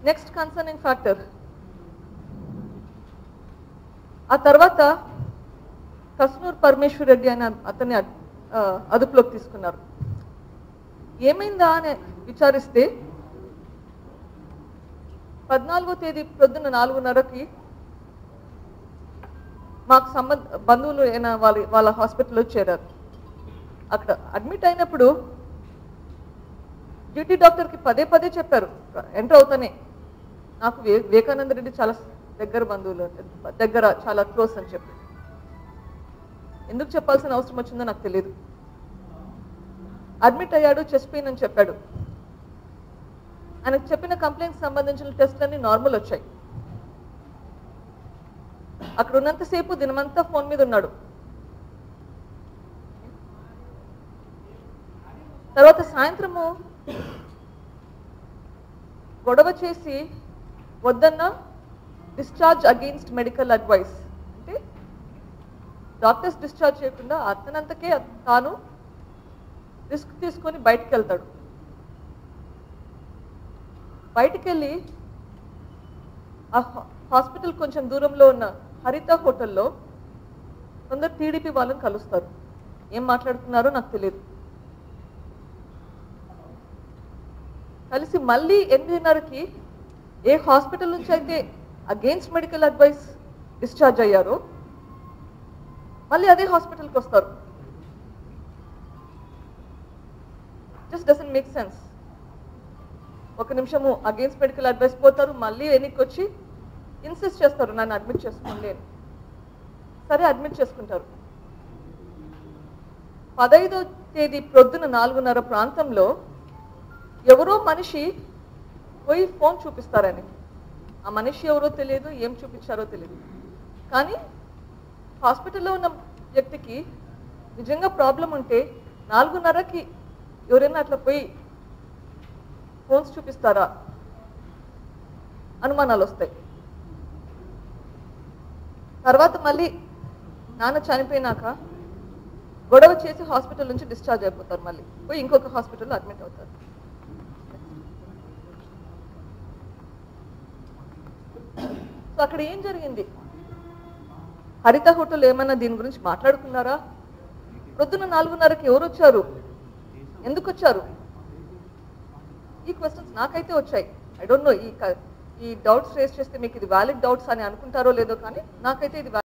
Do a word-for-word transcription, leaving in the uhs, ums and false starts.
Next concerning factor, ఆ తర్వాత కస్నూర్ పరమేశ్వర్ రెడ్డి అనే అతన్ని అదుపులోకి తీసుకున్నారు. ఏమైందా అని విచారిస్తే పద్నాలుగో తేదీ ప్రొద్దున నాలుగున్నరకి మాకు సంబంధ బంధువులు అయిన వాళ్ళ వాళ్ళ హాస్పిటల్లో చేరారు. అక్కడ అడ్మిట్ అయినప్పుడు డ్యూటీ డాక్టర్కి పదే పదే చెప్పారు ఎంటర్ అవుతానే, నాకు వే వివేకానంద రెడ్డి చాలా దగ్గర బంధువులు, దగ్గర చాలా క్లోజ్ అని చెప్పి. ఎందుకు చెప్పాల్సిన అవసరం వచ్చిందో నాకు తెలియదు. అడ్మిట్ అయ్యాడు, చెస్ట్ పెయిన్ అని చెప్పాడు. ఆయనకు చెప్పిన కంప్లైంట్కి సంబంధించిన టెస్ట్లన్నీ నార్మల్ వచ్చాయి. అక్కడ ఉన్నంతసేపు దినమంతా ఫోన్ మీద ఉన్నాడు. తర్వాత సాయంత్రము గొడవ చేసి వద్దన్నా డిశ్చార్జ్ అగెయిన్స్ట్ మెడికల్ అడ్వైస్, అంటే డాక్టర్స్ డిశ్చార్జ్ చేయకుండా అతనంతకే తాను రిస్క్ తీసుకొని బయటికి వెళ్తాడు. బయటికి వెళ్ళి ఆ హాస్పిటల్ కొంచెం దూరంలో ఉన్న హరిత హోటల్లో కొందరు టీడీపీ వాళ్ళని కలుస్తారు. ఏం మాట్లాడుతున్నారో నాకు తెలియదు. కలిసి మళ్ళీ ఎనిమిదిన్నరకి ఏ హాస్పిటల్ నుంచి అయితే అగెయిన్స్ట్ మెడికల్ అడ్వైస్ డిశ్చార్జ్ అయ్యారో మళ్ళీ అదే హాస్పిటల్కి వస్తారు. Just doesn't make sense. ఒక నిమిషము అగెయిన్స్ట్ మెడికల్ అడ్వైస్ పోతారు, మళ్ళీ వెనక్కి వచ్చి ఇన్సిస్ట్ చేస్తారు నన్ను అడ్మిట్ చేసుకోండి అని. సరే అడ్మిట్ చేసుకుంటారు. పదహైదో తేదీ ప్రొద్దున నాలుగున్నర ప్రాంతంలో ఎవరో మనిషి పోయి ఫోన్ చూపిస్తారని. ఆ మనిషి ఎవరో తెలియదు, ఏం చూపించారో తెలియదు. కానీ హాస్పిటల్లో ఉన్న వ్యక్తికి నిజంగా ప్రాబ్లం ఉంటే నాలుగున్నరకి ఎవరైనా అట్లా పోయి ఫోన్స్ చూపిస్తారా అనుమానాలు వస్తాయి. తర్వాత మళ్ళీ నాన్న చనిపోయినాక గొడవ చేసి హాస్పిటల్ నుంచి డిశ్చార్జ్ అయిపోతారు. మళ్ళీ పోయి ఇంకొక హాస్పిటల్లో అడ్మిట్ అవుతారు. సో అక్కడ ఏం జరిగింది? హరిత హోటల్ ఏమైనా దీని గురించి మాట్లాడుకున్నారా? ప్రొద్దున నాలుగున్నరకి ఎవరు వచ్చారు, ఎందుకు వచ్చారు? ఈ క్వశ్చన్స్ నాకైతే వచ్చాయి. ఐ డోంట్ నో ఈ ఈ డౌట్స్ రేస్ చేస్తే మీకు ఇది వ్యాలిడ్ డౌట్స్ అని అనుకుంటారో లేదో, కానీ నాకైతే ఇది